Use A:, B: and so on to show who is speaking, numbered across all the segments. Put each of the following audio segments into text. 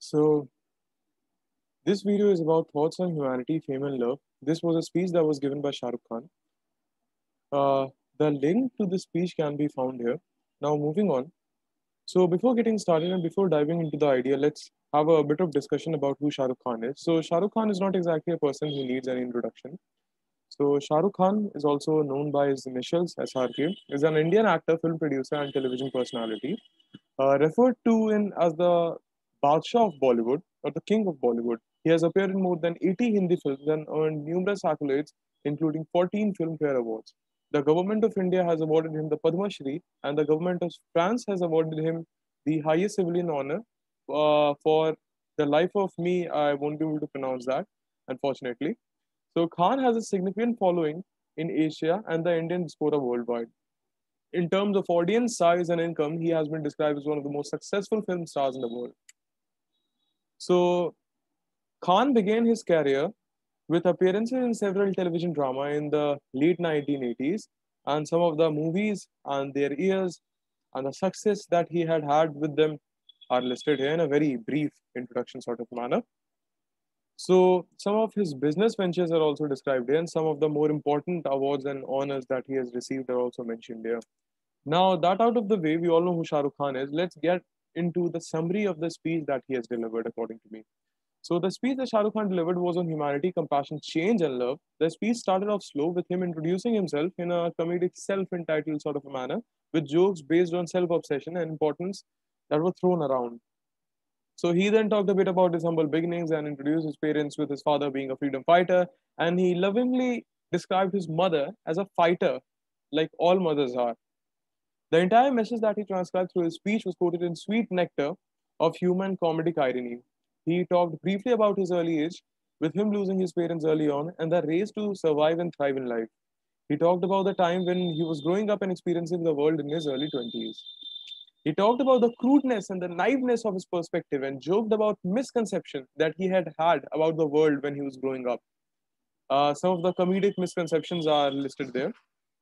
A: So, this video is about thoughts on humanity, fame, and love. This was a speech that was given by Shah Rukh Khan. The link to the speech can be found here. Now, moving on. So, before getting started and before diving into the idea, let's have a bit of discussion about who Shah Rukh Khan is. So, Shah Rukh Khan is not exactly a person who needs any introduction. So, Shah Rukh Khan is also known by his initials SRK, is an Indian actor, film producer, and television personality, referred to in as the Badshah of Bollywood or the King of Bollywood. He has appeared in more than 80 Hindi films and earned numerous accolades, including 14 Filmfare Awards. The government of India has awarded him the Padma Shri, and the government of France has awarded him the highest civilian honor for the life of me. I won't be able to pronounce that, unfortunately. So Khan has a significant following in Asia and the Indian diaspora worldwide. In terms of audience size and income, he has been described as one of the most successful film stars in the world. So Khan began his career with appearances in several television drama in the late 1980s, and some of the movies and their years and the success that he had had with them are listed here in a very brief introduction sort of manner. So some of his business ventures are also described here, and some of the more important awards and honors that he has received are also mentioned here. Now that out of the way, we all know who Shah Rukh Khan is. Let's get into the summary of the speech that he has delivered, according to me. So the speech that Shah Rukh Khan delivered was on humanity, compassion, change, and love. The speech started off slow with him introducing himself in a comedic, self-entitled sort of a manner, with jokes based on self-obsession and importance that were thrown around. So he then talked a bit about his humble beginnings and introduced his parents, with his father being a freedom fighter, and he lovingly described his mother as a fighter, like all mothers are. The entire message that he transcribed through his speech was quoted in sweet nectar of human comedic irony. He talked briefly about his early age, with him losing his parents early on, and the race to survive and thrive in life. He talked about the time when he was growing up and experiencing the world in his early 20s. He talked about the crudeness and the naiveness of his perspective and joked about misconception that he had had about the world when he was growing up. Some of the comedic misconceptions are listed there.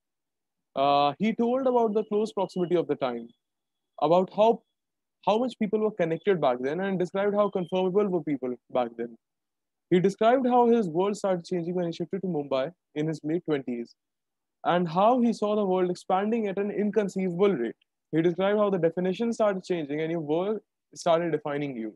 A: He told about the close proximity of the time, about how much people were connected back then, and described how conformable were people back then. He described how his world started changing when he shifted to Mumbai in his late 20s, and how he saw the world expanding at an inconceivable rate. He described how the definition started changing and your world started defining you.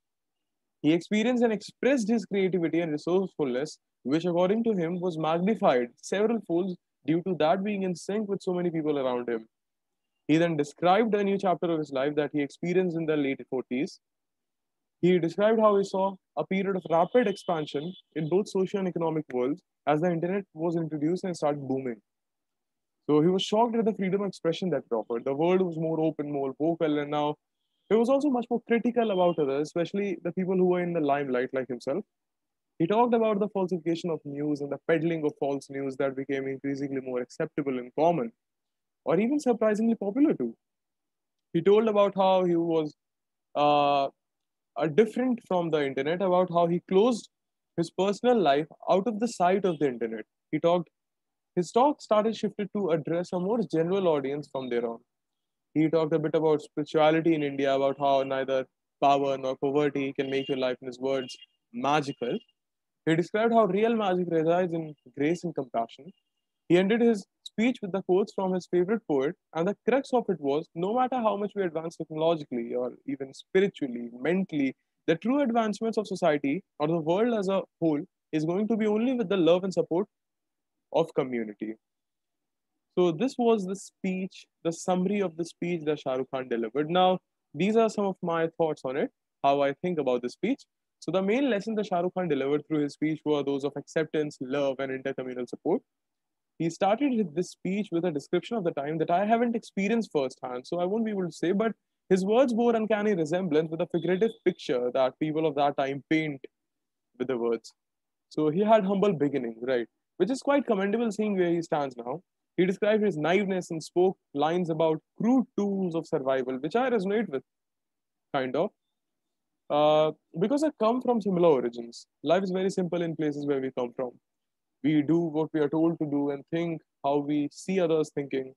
A: He experienced and expressed his creativity and resourcefulness, which, according to him, was magnified several folds due to that being in sync with so many people around him. He then described a new chapter of his life that he experienced in the late 40s. He described how he saw a period of rapid expansion in both social and economic worlds as the internet was introduced and started booming. So he was shocked at the freedom of expression that it offered. The world was more open, more vocal, and now he was also much more critical about others, especially the people who were in the limelight, like himself. He talked about the falsification of news and the peddling of false news that became increasingly more acceptable and common, or even surprisingly popular too. He told about how he was uh, different from the internet, about how he closed his personal life out of the sight of the internet. He talked, his talk started shifted to address a more general audience from there on. He talked a bit about spirituality in India, about how neither power nor poverty can make your life, in his words, magical. He described how real magic resides in grace and compassion. He ended his speech with the quotes from his favorite poet, and the crux of it was no matter how much we advance technologically or even spiritually, mentally, the true advancements of society or the world as a whole is going to be only with the love and support of community. So this was the speech, the summary of the speech that Shah Rukh Khan delivered. Now, these are some of my thoughts on it, how I think about the speech. So the main lessons that Shah Rukh Khan delivered through his speech were those of acceptance, love, and intercommunal support. He started this speech with a description of the time that I haven't experienced firsthand, so I won't be able to say, but his words bore uncanny resemblance with a figurative picture that people of that time paint with the words. So he had humble beginnings, right? Which is quite commendable seeing where he stands now. He described his naiveness and spoke lines about crude tools of survival, which I resonate with, kind of. Because I come from similar origins. Life is very simple in places where we come from. We do what we are told to do and think how we see others thinking.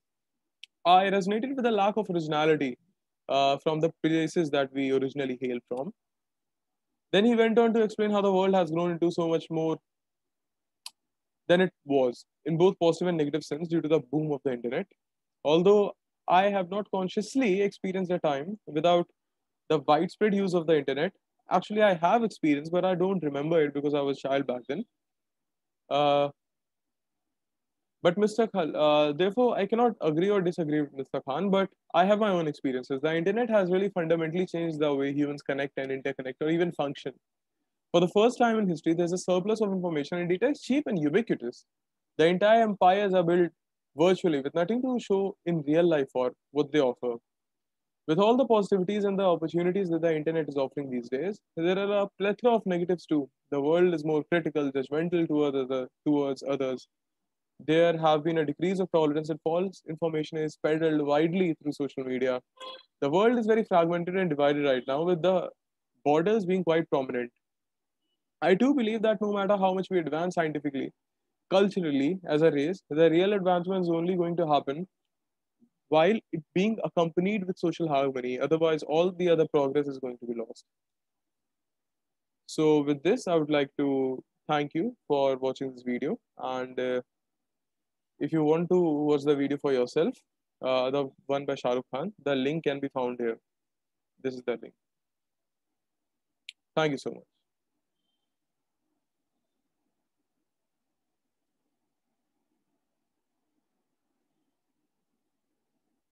A: I resonated with the lack of originality from the places that we originally hail from. Then he went on to explain how the world has grown into so much more than it was, in both positive and negative sense, due to the boom of the internet. Although I have not consciously experienced a time without the widespread use of the internet. Actually, I have experience, but I don't remember it because I was a child back then. Uh, but Mr. Khan, therefore, I cannot agree or disagree with Mr. Khan, but I have my own experiences. The internet has really fundamentally changed the way humans connect and interconnect or even function. For the first time in history, there's a surplus of information and data is cheap and ubiquitous. The entire empires are built virtually with nothing to show in real life for what they offer. With all the positivities and the opportunities that the internet is offering these days, there are a plethora of negatives too. The world is more critical, judgmental towards others. There have been a decrease of tolerance and false information is peddled widely through social media. The world is very fragmented and divided right now, with the borders being quite prominent. I do believe that no matter how much we advance scientifically, culturally, as a race, the real advancement is only going to happen while it being accompanied with social harmony. Otherwise, all the other progress is going to be lost. So, with this, I would like to thank you for watching this video. And if you want to watch the video for yourself, the one by Shah Rukh Khan, the link can be found here. This is the link. Thank you so much.